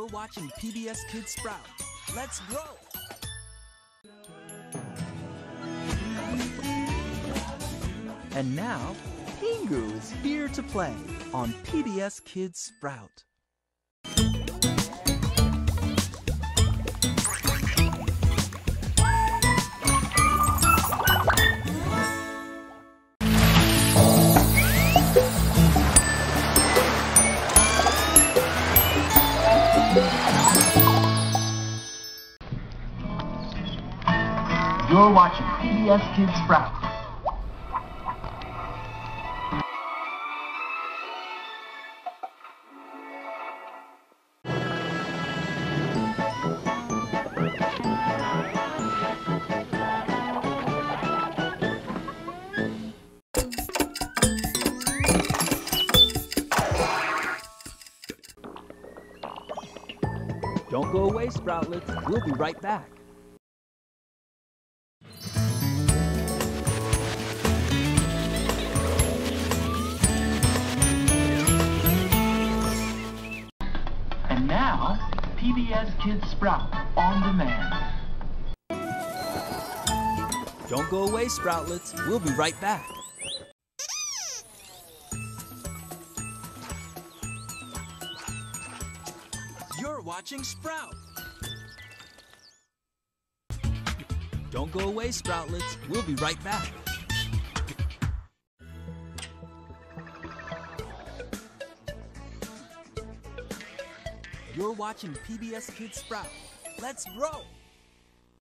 You're watching PBS Kids Sprout. Let's grow! And now, Pingu is here to play on PBS Kids Sprout. You're watching PBS Kids Sprout. Don't go away, Sproutlets. We'll be right back. And now, PBS Kids Sprout on demand. Don't go away, Sproutlets. We'll be right back. You're watching Sprout. Don't go away, Sproutlets. We'll be right back. You're watching PBS Kids Sprout. Let's grow!